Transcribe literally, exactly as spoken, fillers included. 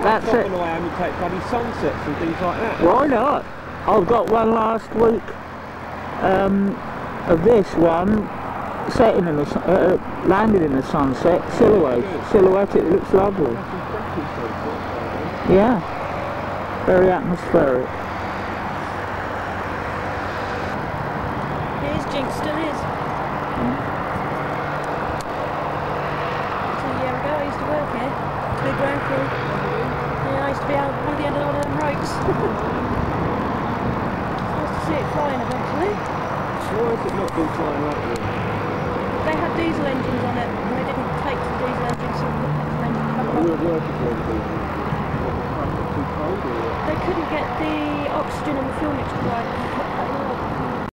That's it. Often I am, you take bloody sunsets and things like that. Why not? I've got one last week um, of this one setting in the sun, uh, landing in the sunset, silhouette, silhouette. It looks lovely. Yeah, very atmospheric. It is Jinx, still is. Mm. Two years ago I used to work here, to be ground crew. Yeah, I used to be out one of the end of all them ropes. It's nice to see it flying eventually. So why has it not been flying lately? They had diesel engines on it, and they didn't take the diesel engines, so the petrol engine come We were working for them. Too cold or what? They couldn't get the oxygen and the fuel mixture right.